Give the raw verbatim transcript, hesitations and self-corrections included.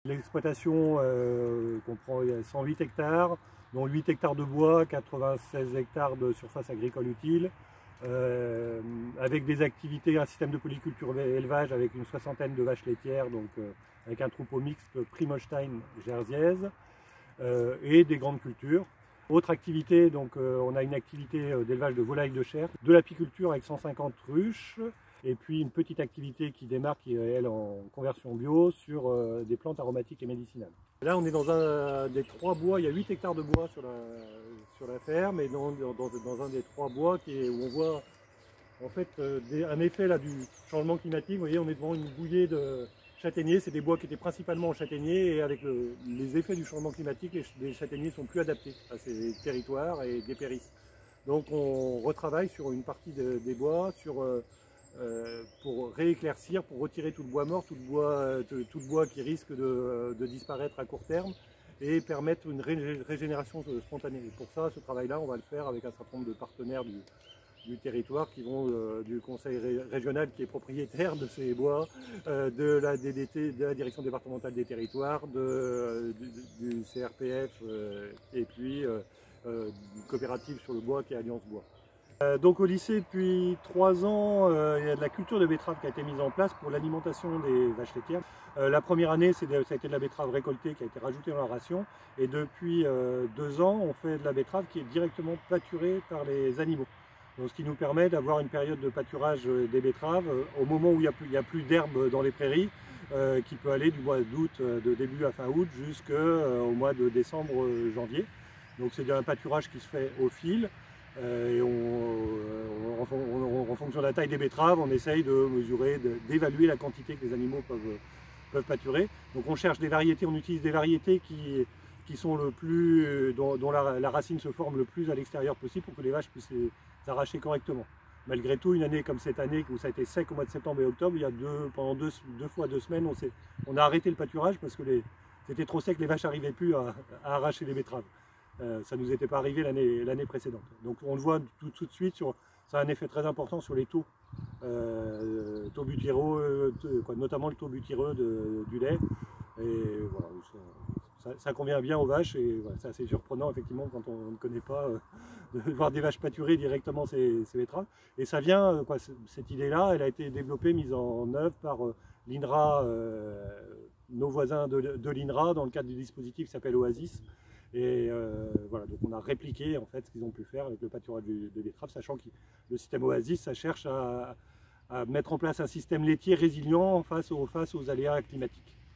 L'exploitation euh, comprend cent huit hectares, dont huit hectares de bois, quatre-vingt-seize hectares de surface agricole utile, euh, avec des activités, un système de polyculture élevage avec une soixantaine de vaches laitières, donc euh, avec un troupeau mixte Primostein-Jersiaise, euh, et des grandes cultures. Autre activité, donc euh, on a une activité d'élevage de volailles de chair, de l'apiculture avec cent cinquante ruches, et puis une petite activité qui démarre, qui est elle en conversion bio, sur euh, des plantes aromatiques et médicinales. Là on est dans un des trois bois, il y a huit hectares de bois sur la, sur la ferme, et dans, dans, dans un des trois bois qui est, où on voit en fait euh, des, un effet là, du changement climatique. Vous voyez, on est devant une bouillée de châtaigniers, c'est des bois qui étaient principalement en châtaigniers, et avec le, les effets du changement climatique, les, les châtaigniers sont plus adaptés à ces territoires et dépérissent. Donc on retravaille sur une partie de, des bois, sur euh, Euh, pour rééclaircir, pour retirer tout le bois mort, tout le bois, tout, tout le bois qui risque de, de disparaître à court terme, et permettre une ré, régénération spontanée. Et pour ça, ce travail-là, on va le faire avec un certain nombre de partenaires du, du territoire, qui vont euh, du conseil ré, régional qui est propriétaire de ces bois, euh, de, la D D T, de la direction départementale des territoires, de, du, du C R P F, euh, et puis euh, euh, une coopérative sur le bois qui est Alliance Bois. Euh, donc au lycée, depuis trois ans, euh, il y a de la culture de betterave qui a été mise en place pour l'alimentation des vaches laitières. Euh, la première année, c'est de, ça a été de la betterave récoltée qui a été rajoutée dans la ration. Et depuis euh, deux ans, on fait de la betterave qui est directement pâturée par les animaux. Donc, ce qui nous permet d'avoir une période de pâturage des betteraves euh, au moment où il n'y a plus, il y a plus d'herbe dans les prairies, euh, qui peut aller du mois d'août, de début à fin août, jusqu'au euh, mois de décembre, euh, janvier. Donc c'est un pâturage qui se fait au fil. Euh, et on, on, on, en fonction de la taille des betteraves, on essaye de mesurer, d'évaluer la quantité que les animaux peuvent, peuvent pâturer. Donc on cherche des variétés, on utilise des variétés qui, qui sont le plus, dont, dont la, la racine se forme le plus à l'extérieur possible pour que les vaches puissent les arracher correctement. Malgré tout, une année comme cette année, où ça a été sec au mois de septembre et octobre, il y a deux, pendant deux, deux fois deux semaines, on, on a arrêté le pâturage parce que c'était trop sec, les vaches n'arrivaient plus à, à arracher les betteraves. Euh, ça ne nous était pas arrivé l'année précédente. Donc on le voit tout, tout de suite, sur, ça a un effet très important sur les taux, euh, taux butyreux, euh, quoi, notamment le taux butyreux de, du lait. Et voilà, ça, ça, ça convient bien aux vaches, et voilà, c'est assez surprenant effectivement quand on ne connaît pas, euh, de voir des vaches pâturer directement ces, ces betteraves. Et ça vient, euh, quoi, cette idée-là, elle a été développée, mise en œuvre par euh, l'INRA, euh, nos voisins de, de l'INRA, dans le cadre du dispositif qui s'appelle Oasis. Et euh, voilà, donc on a répliqué en fait ce qu'ils ont pu faire avec le pâturage de, de betteraves, sachant que le système Oasis, ça cherche à, à mettre en place un système laitier résilient face aux, face aux aléas climatiques.